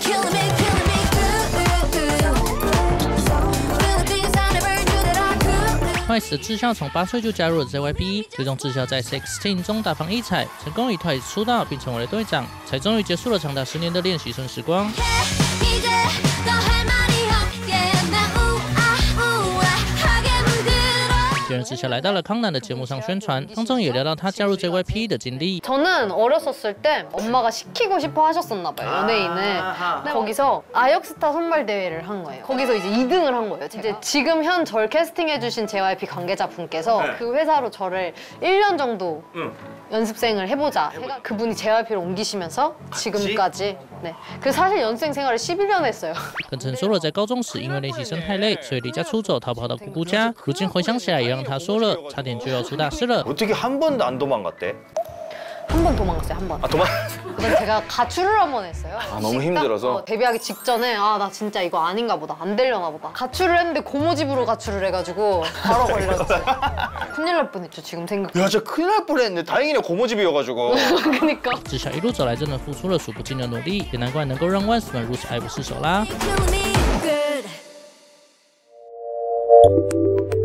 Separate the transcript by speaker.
Speaker 1: Twice 的智孝从8岁就加入了 JYP， 最终智孝在 16 中大放异彩，成功以 Twice 出道并成为了队长，才终于结束了长达10年的练习生时光。接着智孝来到了康南的节目上宣传，当中也聊到他加入 JYP 的经历。
Speaker 2: 저는 어렸었을 때 엄마가 시키고 싶어 하셨었나 봐요, 연예인을. 거기서 아역스타 선발 대회를 한 거예요. 거기서 이제 2등을 한 거예요. 이제 지금 현 절 캐스팅해주신 JYP 관계자분께서 그 회사로 저를 1년 정도 연습생을 해보자. 그분이 JYP를 옮기시면서 지금까지. 네. 그 사실 연습생 생활을 11년 했어요.
Speaker 1: 更曾说了，在高中时因为练习生太累，所以离家出走，逃跑到姑姑家。如今回想起来，也让他说了，差点就要出大事了。
Speaker 3: 어떻게 한 번도 안 도망갔대?
Speaker 2: 한 번 도망갔어요, 한 번.
Speaker 3: 아, 도망?
Speaker 2: 그다음 제가 가출을 한 번 했어요.
Speaker 3: 아, 너무 힘들어서?
Speaker 2: 데뷔하기 직전에 아, 나 진짜 이거 아닌가 보다. 안 되려나 보다. 가출을 했는데 고모 집으로 가출을 해가지고 바로 걸렸어요. 큰일 날 뻔했죠, 지금 생각.
Speaker 3: 야, 진짜 큰일 날 뻔했네. 다행이네, 고모집이어가지고.
Speaker 2: 그러니까.
Speaker 1: 智孝一路走来，真的付出了数不尽的努力，也难怪能够让万斯们如此爱不释手啦。